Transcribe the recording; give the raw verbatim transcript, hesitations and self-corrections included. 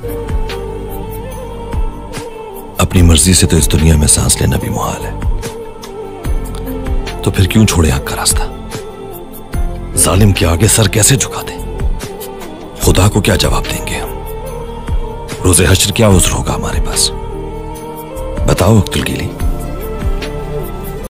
अपनी मर्जी से तो इस दुनिया में सांस लेना भी मुहाल है, तो फिर क्यों छोड़े हक का रास्ता? जालिम के आगे सर कैसे झुका दे? खुदा को क्या जवाब देंगे हम? रोज़े हश्र क्या उज़्र होगा हमारे पास? बताओ अख्तुल कीली।